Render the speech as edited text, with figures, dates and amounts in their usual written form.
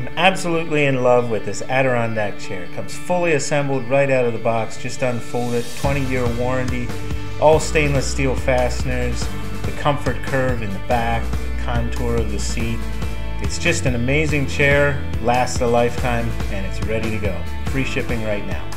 I'm absolutely in love with this Adirondack chair. It comes fully assembled right out of the box, just unfolded, 20-year warranty, all stainless steel fasteners, the comfort curve in the back, the contour of the seat. It's just an amazing chair, lasts a lifetime, and it's ready to go. Free shipping right now.